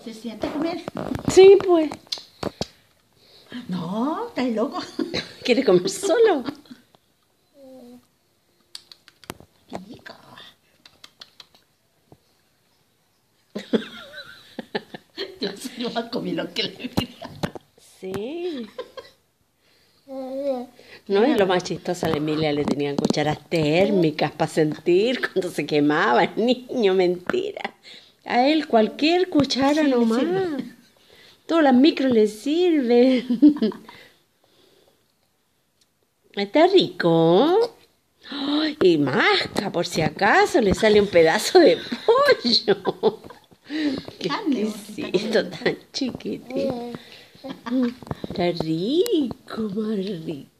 ¿Se siente a comer? Sí, pues. No, ¿estás loco? ¿Quiere comer solo? Qué rico. Yo soy más comí lo que le vi. Sí. No, y lo más chistoso a la Emilia le tenían cucharas térmicas para sentir cuando se quemaba el niño, mentira. A él cualquier cuchara Sí, le nomás. sirve. Todas las micros le sirven. Está rico. ¡Ay! Y masca, por si acaso le sale un pedazo de pollo. Qué Carne, vos, que está exquisito, comiendo. tan chiquitito. Está rico, más rico.